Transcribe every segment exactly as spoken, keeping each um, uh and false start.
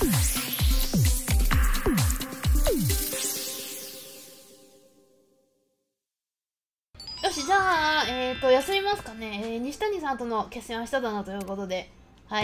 よし、じゃあ、えーと、休みますかね。えー、西谷さんとの決戦は明日だなということで。はい。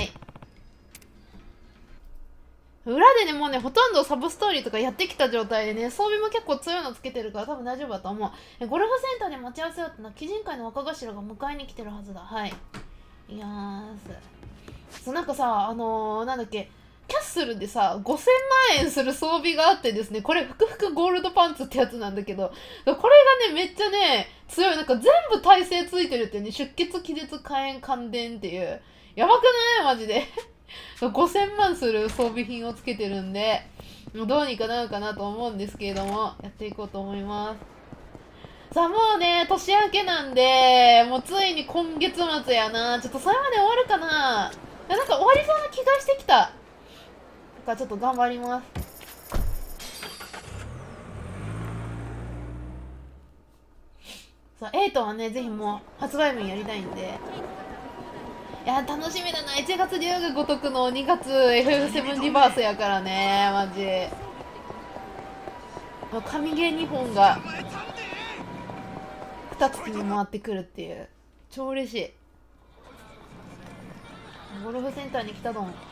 裏でね、もうね、ほとんどサブストーリーとかやってきた状態でね、装備も結構強いのつけてるから多分大丈夫だと思う。え、ゴルフセンターで待ち合わせようってのは、鬼人会の若頭が迎えに来てるはずだ。はい。いやーす。そう、なんかさ、あのー、なんだっけ、キャッスルでさ、ごせんまん円する装備があってですね、これ、ふくふくゴールドパンツってやつなんだけど、これがね、めっちゃね、強い。なんか全部耐性ついてるってね、出血、気絶、火炎、感電っていう。やばくないマジで。ごせんまんする装備品をつけてるんで、どうにかなるかなと思うんですけれども、やっていこうと思います。さあ、もうね、年明けなんで、もうついに今月末やな。ちょっとそれまで終わるかな。なんか終わりそうな気がしてきた。だからちょっと頑張ります。さあ、エイトはね、ぜひもう発売日やりたいんで。いや、楽しみだな。いちがつ龍が如くのにがつ エフエフセブン リバースやからね、マジ。神ゲーにほんがに月に回ってくるっていう。超嬉しい。ゴルフセンターに来たどん。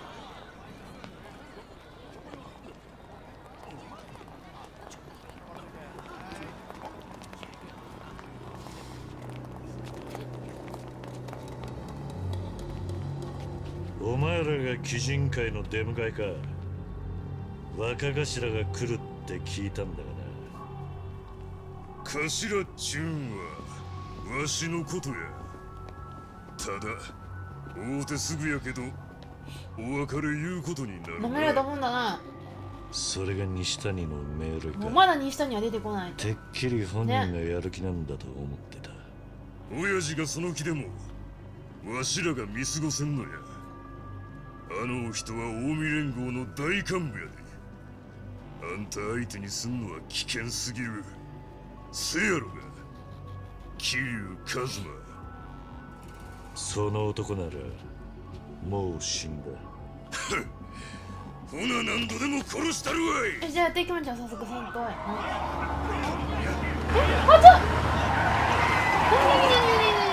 お前らが鬼人会の出迎えか。若頭が来るって聞いたんだがな。 頭っちゅうんはわしのことや。ただ会うてすぐやけどお別れ言うことになるな。 飲めると思うんだな。 それが西谷の命令か。 もうまだ西谷は出てこない。 てっきり本人がやる気なんだと思ってた。 親父がその気でもわしらが見過ごせんのや。あの人は近江連合の大幹部やで。あんた相手にすんのは危険すぎる。せやろが桐生一馬。 その男ならもう死んだ。 ほな何度でも殺したるわい。 え、じゃあやっていきましょう。早速戦闘へ。え、あ、ちょっなになになになに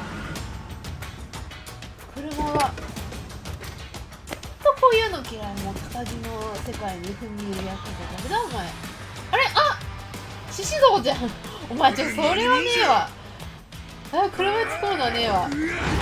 車がとこういうの嫌い。もう片木の世界に踏み入るやつで誰だお前。あれ、あ、獅子像じゃん。お前ちょっとそれはねえわ。あ、車使うのはねえわ。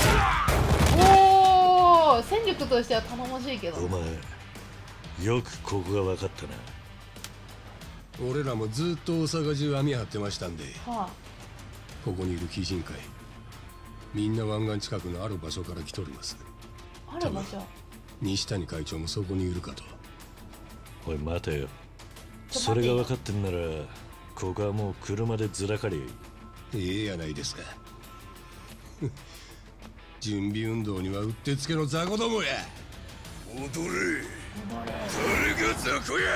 おお、戦力としては頼もしいけど。 お前よくここが分かったな。 俺らもずっと大阪中網張ってましたんで、 はあ、 ここにいる鬼人会みんな湾岸近くのある場所から来とります。 ある場所。 西谷会長もそこにいるかと。 おい待てよ。それが分かってんならここはもう車でずらかり。 ええやないですか。準備運動にはうってつけの雑魚どもや。 踊れ誰が雑魚や。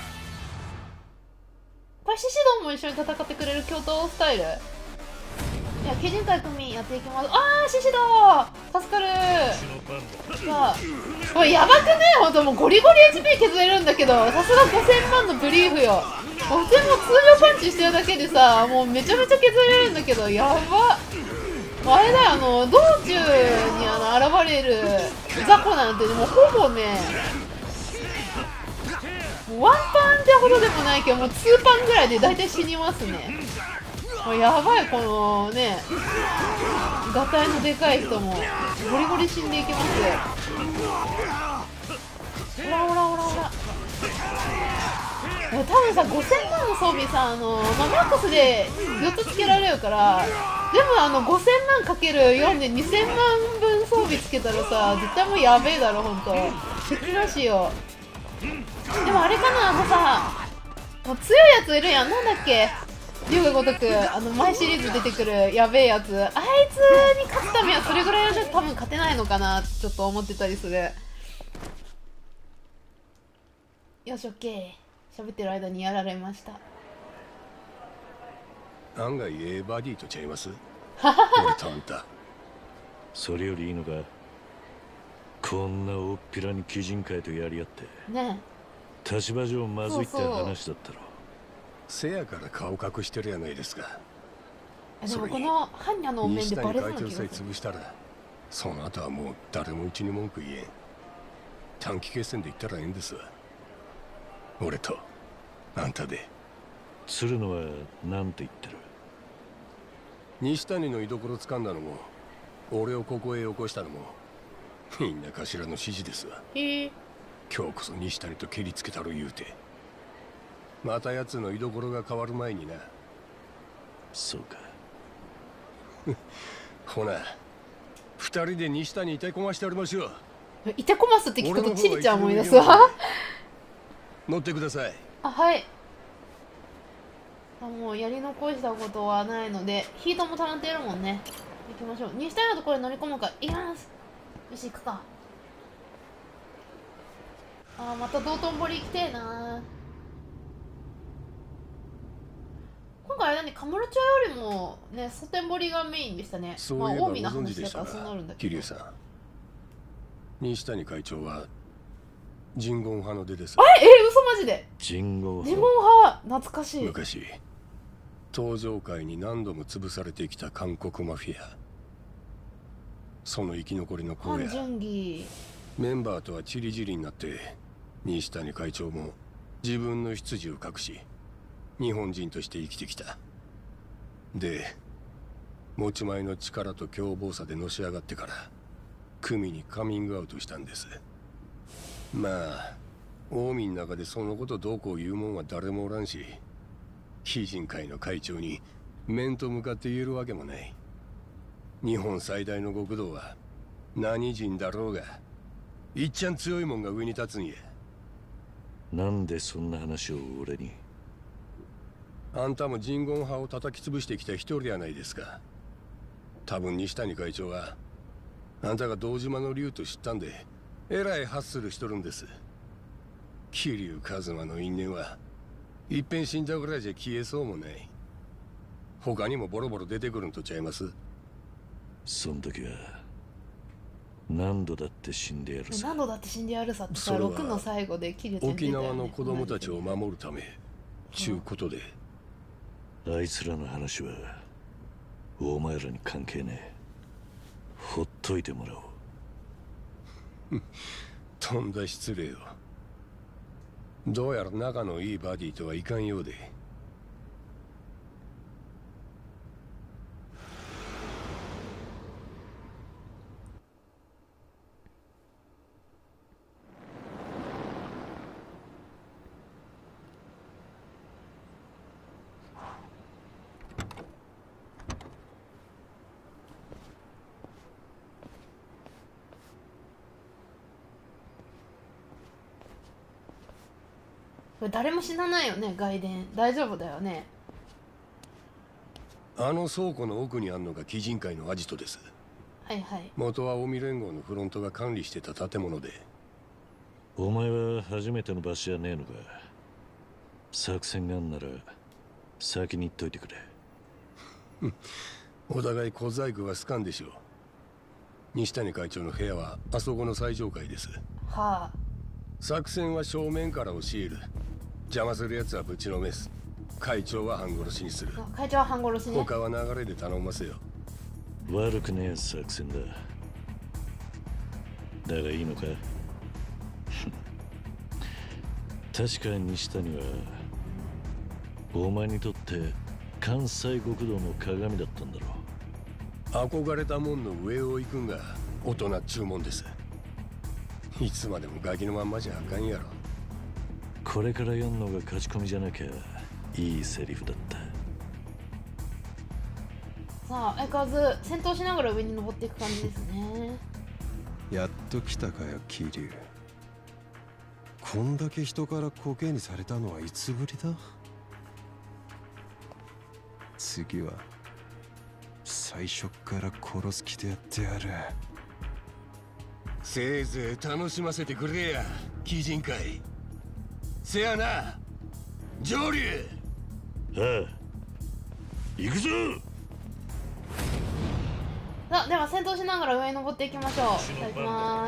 これ獅子丼も一緒に戦ってくれる共闘スタイル。いや、鬼人会組やっていきます。あー、獅子丼助かるー。さあ、これやばくね。ほんともうゴリゴリ エイチピー 削れるんだけど、さすがごせんまんのブリーフよ。もう普通にもう通常パンチしてるだけでさ、もうめちゃめちゃ削れるんだけど、やば。あれだよ、あの道中にあの現れる雑魚なんてもうほぼね、ワンパンってほどでもないけど、もうツーパンぐらいで大体死にますね。もうやばい、このねガタイのでかい人もゴリゴリ死んでいきます。ほらほらほらほら、多分さごせんまんの装備さ、あの、まあ、マックスでよっつつけられるから、でもあのごせんまんかけるよんでにせんまんぶん装備つけたらさ、絶対もうやべえだろほんと。切なしよ。でもあれかな、あのさ、もう強いやついるやん。なんだっけ、龍が如くあの前シリーズ出てくるやべえやつ、あいつに勝つためにはそれぐらいじゃ多分勝てないのかなってちょっと思ってたりする。よし、オッケー。喋ってる間にやられました。 案外ええバディとちゃいます。俺とあんた。 それよりいいのか、 こんなおっぴらに鬼人会とやり合ってね立場上まずいって話だったろ。 せやから顔隠してるやないですか。 え。でもこの般若のお面で西バレそうな谷会長さえ気がする。 潰したらその後はもう誰もうちに文句言えん。短期決戦で言ったらええんですわ。俺とあんたで。 鶴野はなんて言ってる？ 西谷の居所掴んだのも俺をここへ起こしたのもみんな頭の指示ですわ。 へえ。 今日こそ西谷と蹴りつけたろ言うて。また奴の居所が変わる前にな。 そうか。 ほな二人で西谷にいてこましておりましょう。 いてこますって聞くとチリちゃん思い出すわ。 乗ってください。 あ、はい。あ、もうやり残したことはないので、ヒートも溜まっているもんね。行きましょう。西谷のところに乗り込むか。行きます。よし、行くか。あー、また道頓堀行きてえな。今回あれだね、カムロ町よりもね、ソテン堀がメインでしたね。 そういえばごまあ、近江の存知でした話だからそうなるんだか、 けど。 桐生さん。西谷会長は人言派の出です。 あれ、えー、嘘マジで。 人語レモン派、懐かしい。 昔東上界に何度も潰されてきた韓国マフィア。その生き残りのハン・荒野ジュンギメンバーとはチリジリになって西谷会長も自分の出自を隠し日本人として生きてきた。で持ち前の力と凶暴さでのし上がってから組にカミングアウトしたんです。まあ近江の中でそのことどうこう言うもんは誰もおらんし、鬼人会の会長に面と向かって言えるわけもない。日本最大の極道は何人だろうがいっちゃん強いもんが上に立つんや。 なんでそんな話を俺に？ あんたも人言派を叩き潰してきた一人やないですか。多分西谷会長はあんたが堂島の竜と知ったんでえらいハッスルしとるんです。桐生一馬の因縁はいっぺん死んだぐらいじゃ消えそうもない。他にもボロボロ出てくるんとちゃいます？ そん時は何度だって死んでやるさ。 何度だって死んでやるさってさ、 それはろくの最後で切れて沖縄の子供たちを守るためちゅうことで。 あいつらの話はお前らに関係ねえ。ほっといてもらおう。 とんだ失礼を。どうやら仲のいいバディとはいかんようで。 これ誰も死なないよね、外伝。大丈夫だよね。 あの倉庫の奥にあんのが鬼人会のアジトです。 はいはい。 元は近江連合のフロントが管理してた建物で。 お前は初めての場所じゃねえのか。作戦があんなら先に言っといてくれ。 お互い小細工は好かんでしょう。西谷会長の部屋はあそこの最上階です。 はあ。 作戦は正面から教える。邪魔するやつはぶちのめす。会長は半殺しにする。 会長は半殺しね。 他は流れで頼ませよ。 悪くねえ作戦だ。だがいいのか。確かに西谷はお前にとって関西極道の鏡だったんだろう。 憧れたもんの上を行くんが大人っちゅうもんです。いつまでもガキのまんまじゃあかんやろ。 これから読んのが勝ち込みじゃなきゃいいセリフだった。 さあ、相変わらず戦闘しながら上に登っていく感じですね。 やっと来たかよ、桐生。こんだけ人からコケにされたのはいつぶりだ？次は最初から殺す気でやってやる。 せいぜい楽しませてくれや、鬼人会。せやな、上流。 ああ、行くぞ。 さあでは戦闘しながら上に登っていきましょう。いただきます。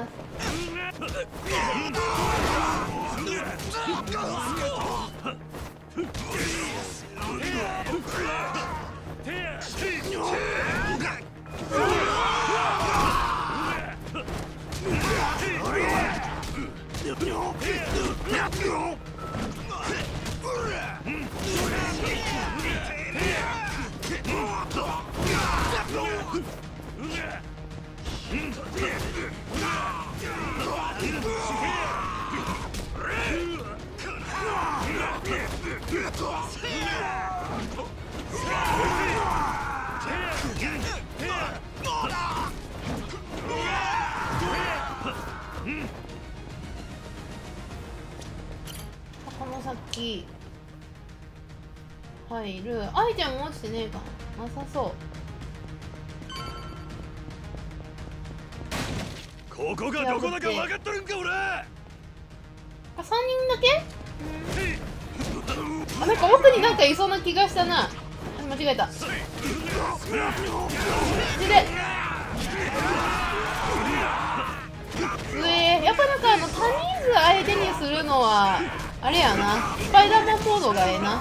この先入る。アイテム落ちてねえかな。なさそう。 ここがどこだか分かっとるんか俺。 あ、さんにんだけ？うん、あ、なんか奥になんかいそうな気がしたな。あ、間違えた。ででうえー、やっぱなんかあの多人数相手にするのはあれやな、スパイダーマンモードがええな。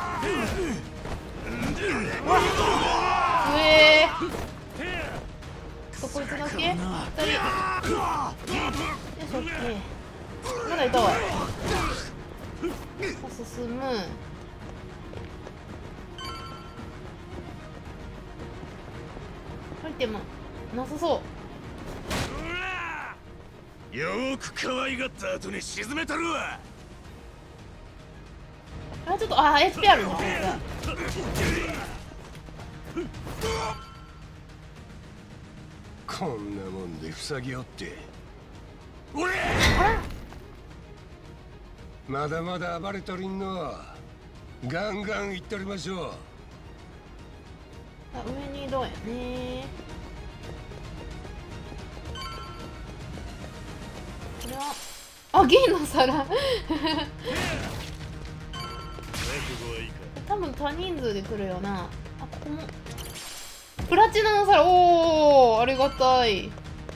うえー、とこいつだけふたり。よし、オッケー。まだいたわ。さあ進む。アイテムなさそう。 よーく可愛がった後に沈めたるわ。 あ、ちょっと、あ、エイチピー あるね、こいこんなもんで塞ぎおって俺まだまだ暴れとりんの。ガンガンいっておりましょう。 つ。あ、上にどうやね。これはあ、銀の皿多分多人数で来るよな。あ、ここもプラチナの皿。おー、ありがたい。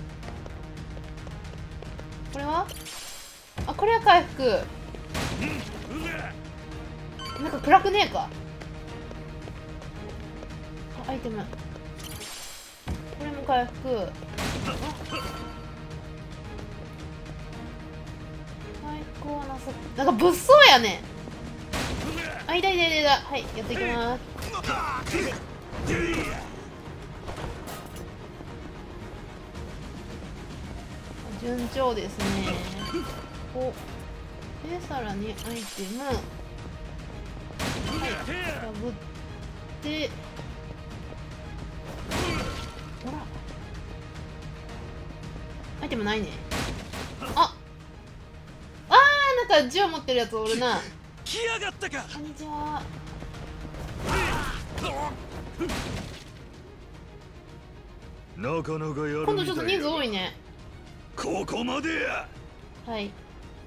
これはあ、これは回復。なんか暗くねえか。あ、アイテムこれも回復。回復はなさ。なんか物騒やね。あ、いたいたいたいた。はい、やっていきます。順調ですね。お、でさらにアイテム、はい、かぶって、ほらアイテムないね。ああー、なんか銃持ってるやつおるな。 来やがったか。 こんにちは。 なかなかやるみたいよ。 今度ちょっと人数多いね。 ここまでや。 はい。よ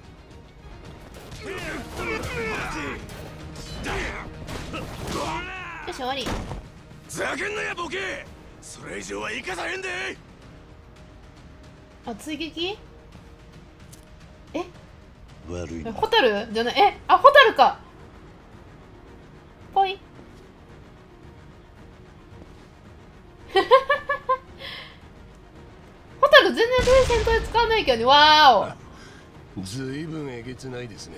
し、終わり。 ざけんなやボケ。それ以上は生かさへんで。 あ、追撃？え？ 悪いな。 ホタルじゃない。え、あ、ホタルか。ぽい。ホタル全然戦闘で使わないけどね。わーお。 ずいぶんえげつないですね。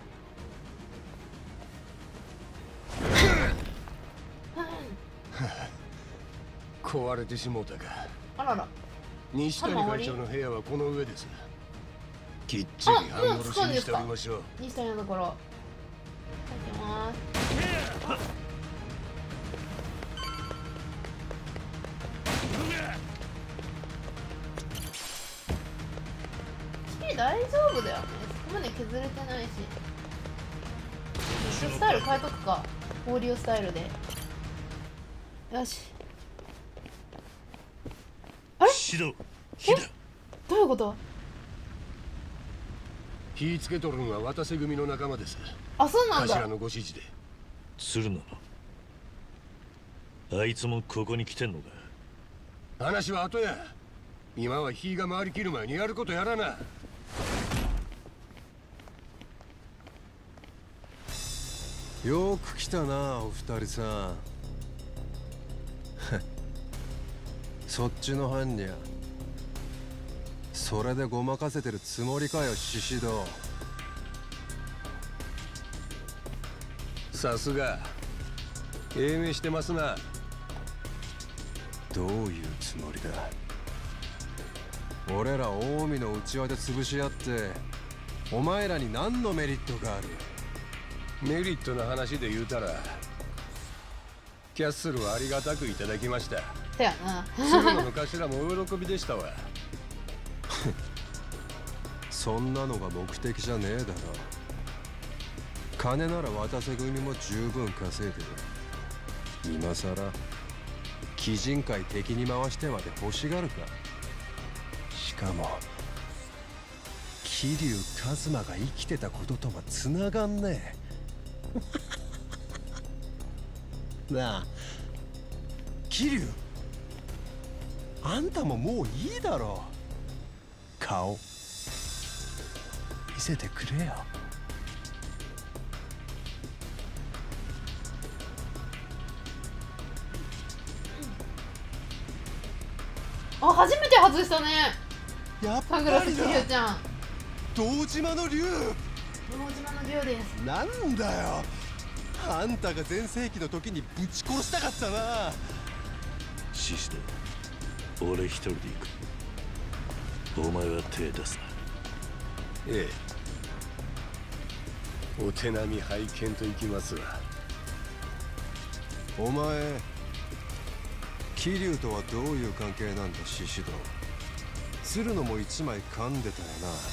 壊れてしもうたか。 あらら。 西谷会長の部屋はこの上です。きっちり半殺しにしておりましょう。 西谷のところ。いただきます。大丈夫だよね。そこまで削れてないし。一応スタイル変えとくか。放流スタイルで。よし。あれ？ シド、火だ。 どういうこと？ 火つけとるんは渡瀬組の仲間です。 あ、そうなんだ。 頭のご指示で。 鶴野のあいつもここに来てんのか。 話は後や。今は火が回りきる前にやることやらな。 よく来たなお二人さん。そっちの犯人それでごまかせてるつもりかよ獅子堂。 さすがええ目してますな。 どういうつもりだ。俺ら近江の内輪で潰し合ってお前らに何のメリットがある。 メリットの話で言うたらキャッスルはありがたくいただきました。 そやな。 鶴野の頭もお喜びでしたわ。 そんなのが目的じゃねえだろ。金なら渡瀬組も十分稼いでる。今さら鬼人会敵に回してまで欲しがるか。しかも桐生一馬が生きてたこととは繋がんねえ。なあ桐生、あんたももういいだろ。顔見せてくれよ。 あ、初めて外したね。 やっぱサングラスり桐生ちだ。 ゃん。 堂島の竜。 堂島の竜です。 なんだよ、あんたが全盛期の時にぶち殺したかったな。 獅子だ、俺一人で行く。お前は手出すな。 ええ、お手並み拝見といきますわ。 お前桐生とはどういう関係なんだ獅子堂。鶴野も一枚噛んでたよ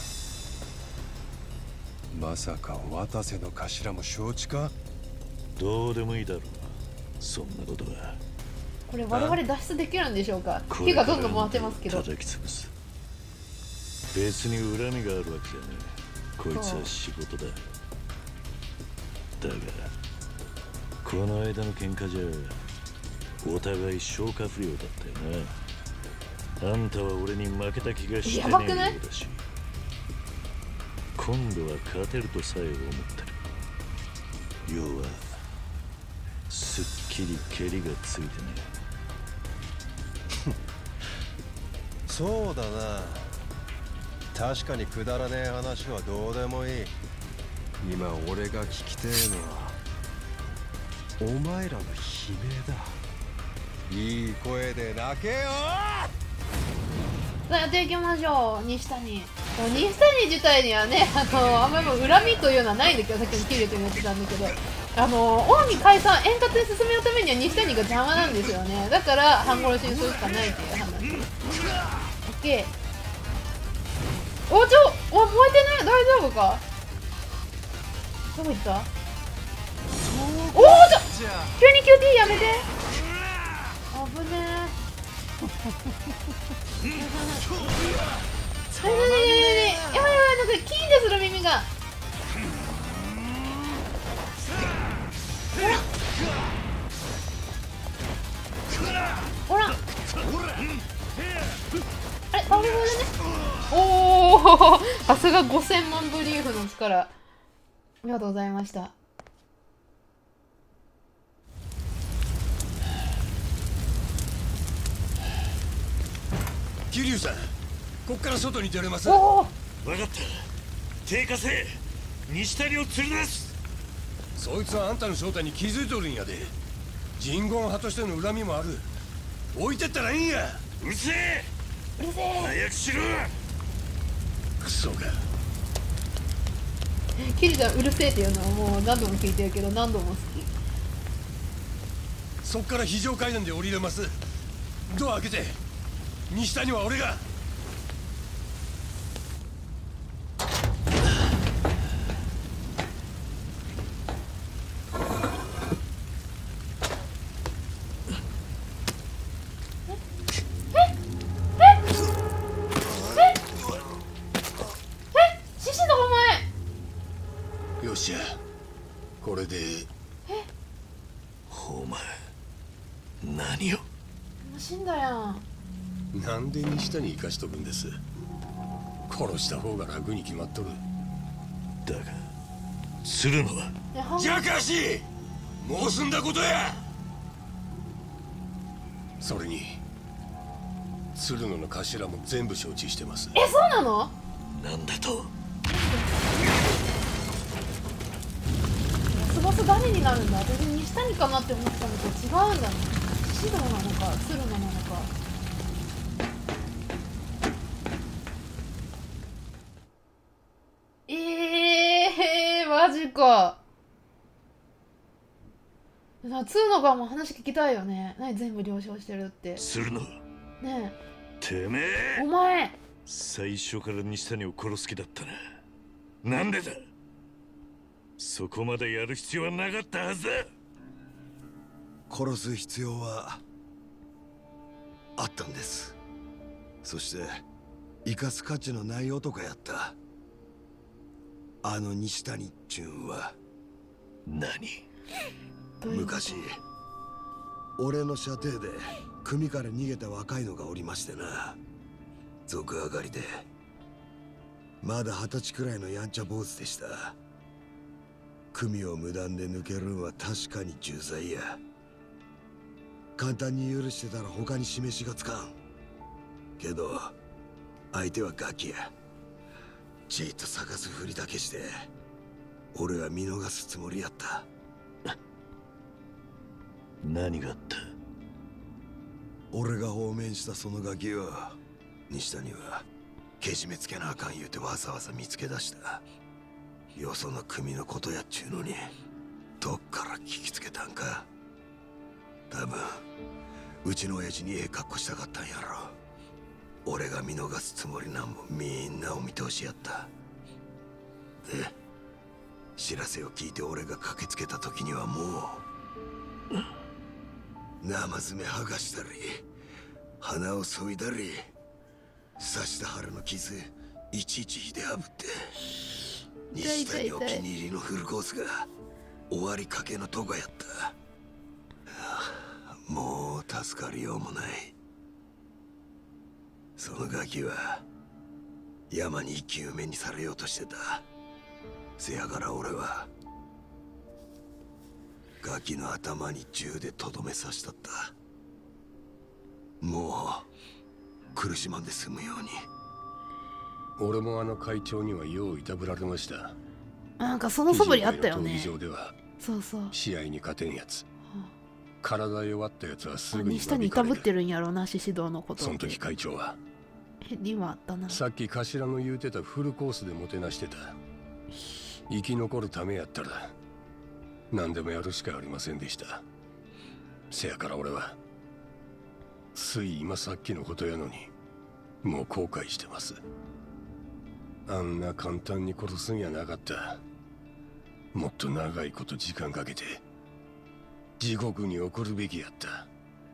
な。まさか渡瀬の頭も承知か。 どうでもいいだろう、そんなことは。 これ我々脱出できるんでしょうか。 こ火がれからのどんどん回ってますけど。 叩き潰す。別に恨みがあるわけじゃねえ。こいつは仕事だ。だがこの間の喧嘩じゃお互い消化不良だったよな。あんたは俺に負けた気がしてねえようだし、今度は勝てるとさえ思ってる。要はすっきり蹴りがついてねえ。そうだな、確かにくだらねえ話はどうでもいい。今俺が聞きてえのはお前らの悲鳴だ。いい声で泣けよ。 さあやっていきましょう。西谷西谷自体にはね、あのあんまりもう恨みというのはないんだけど、さっきの桐生と言ってたんだけど、あの近江解散円滑に進めるためには西谷が邪魔なんですよね。だから半殺しにするしかないっていう話。オッケー。おちょお燃えてない、大丈夫か。どこ行った。おお、ちょ急に キューティー やめて。危ねえ。やばいやばいやばい、なんかキーンでする耳が。ほらあれ、倒れるね。おお、さすがごせんまんブリーフの力。ありがとうございました。 桐生さん、こっから外に出れます。 分かった、手貸せ。西谷を連れ出す。 そいつはあんたの正体に気づいとるんやで。人言派としての恨みもある。置いてったらいいんや。 うるせえ、 うるせえ、 早くしろ。 クソが。 キリちゃんうるせえっていうのはもう何度も聞いてるけど何度も好き。 そっから非常階段で降りれます。ドア開けて。西谷は俺が。よっしゃ、これで。 お前何を。 死んだやん。 なんで西谷生かしとくんです。殺した方が楽に決まっとる。 だが鶴野はじゃかしもう済んだことや。それに鶴野の頭も全部承知してます。 え、そうなの？ なんだと。 ラスボス誰になるんだ。私西谷かなって思ってたのと違うんだね。獅童なのか鶴野なのか。えー、マジか。鶴野側も話聞きたいよね。何全部了承してるって。 鶴野、 ねてめえ、 えお前最初から西谷を殺す気だったな。なんでだ。そこまでやる必要はなかったはずだ。 殺す必要はあったんです。そして生かす価値のない男やった。あの西谷っちゅうんは。 何？ 昔俺の射程で組から逃げた若いのがおりましてな。賊上がりでまだ二十歳くらいのやんちゃ坊主でした。組を無断で抜けるんは確かに重罪や。簡単に許してたら他に示しがつかんけど、相手はガキや。じっと探すふりだけして俺は見逃すつもりやった。 何があった？ 俺が放免したそのガキを西谷はけじめつけなあかん言うてわざわざ見つけ出した。よその組のことやっちゅうのにどっから聞きつけたんか。多分うちの親父にええ格好したかったんやろ。俺が見逃すつもりなんもみんなお見通しやった。で知らせを聞いて俺が駆けつけた時にはもう生爪剥がしたり鼻を削いだり刺した腹の傷いちいちひであぶって西谷お気に入りのフルコースが終わりかけのとこやった。もう助かりようもない。そのガキは山に生き埋めにされようとしてた。せやから俺はガキの頭に銃でとどめ刺したった。もう苦しまんで済むように。 俺もあの会長にはよういたぶられました。 なんかその素振りあったよね。 闘技場ではそうそう。 試合に勝てんやつ、体弱ったやつはすぐに西谷いたぶってるんやろうな、獅子堂のこと。 その時会長はえ、リはあったな。 さっき頭の言うてたフルコースでもてなしてた。生き残るためやったら何でもやるしかありませんでした。せやから俺はつい今さっきのことやのにもう後悔してます。あんな簡単に殺すんやなかった。もっと長いこと時間かけて地獄に送るべきやった。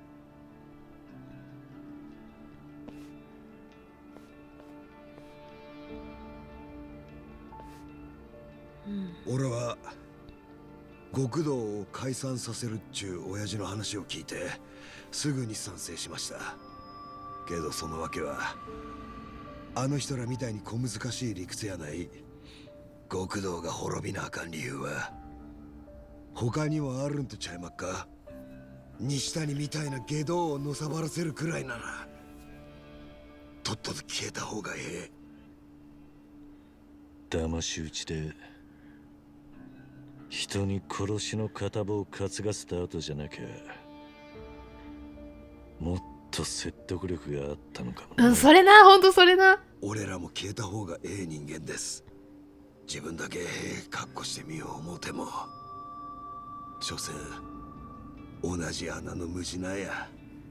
俺は極道を解散させるっちゅう親父の話を聞いてすぐに賛成しました。けどその訳はあの人らみたいに小難しい理屈やない。極道が滅びなあかん理由は他にもあるんとちゃいまっか。西谷みたいな下道をのさばらせるくらいならとっとと消えた方がええ。騙し討ちで人に殺しの片棒を担がせた後じゃなきゃもっと説得力があったのかもな。 うん、それな、ほんとそれな。 俺らも消えた方がええ人間です。自分だけええ格好してみよう思うても所詮同じ穴の無地なや。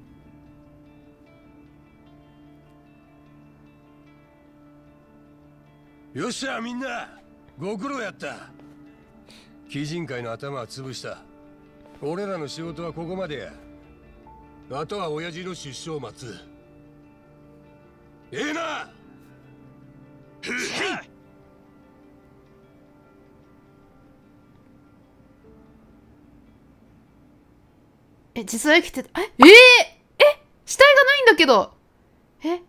よっしゃみんなご苦労やった。鬼人会の頭は潰した。俺らの仕事はここまでや。あとは親父の出所を待つ。ええな。 え、実は生きてた。え、えー、え、死体がないんだけど。 え